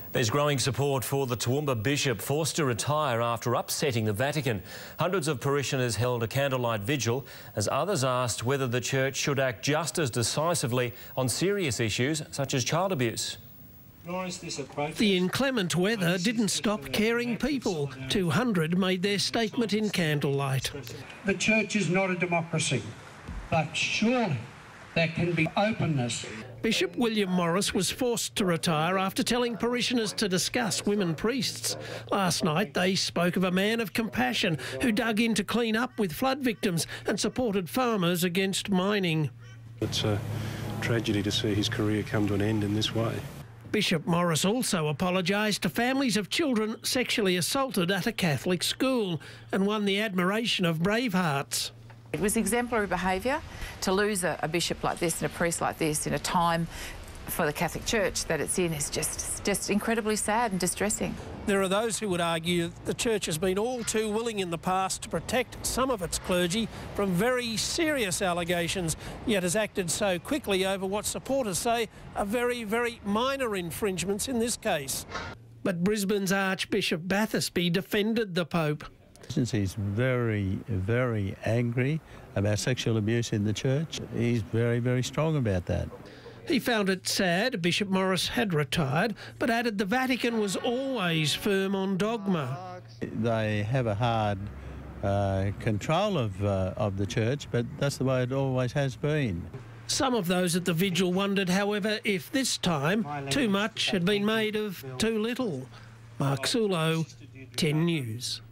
There's growing support for the Toowoomba Bishop forced to retire after upsetting the Vatican. Hundreds of parishioners held a candlelight vigil as others asked whether the church should act just as decisively on serious issues such as child abuse. The inclement weather didn't stop caring people. 200 made their statement in candlelight. The church is not a democracy, but surely there can be openness. Bishop William Morris was forced to retire after telling parishioners to discuss women priests. Last night they spoke of a man of compassion who dug in to clean up with flood victims and supported farmers against mining. It's a tragedy to see his career come to an end in this way. Bishop Morris also apologised to families of children sexually assaulted at a Catholic school and won the admiration of brave hearts. It was exemplary behaviour to lose a bishop like this and a priest like this in a time for the Catholic Church that it's in is just incredibly sad and distressing. There are those who would argue the Church has been all too willing in the past to protect some of its clergy from very serious allegations, yet has acted so quickly over what supporters say are very, very minor infringements in this case. But Brisbane's Archbishop Bathurst defended the Pope. Since he's very, very angry about sexual abuse in the church, he's very, very strong about that. He found it sad Bishop Morris had retired, but added the Vatican was always firm on dogma. They have a hard control of the church, but that's the way it always has been. Some of those at the vigil wondered, however, if this time too much had been made of too little. Mark Sulo, 10 News.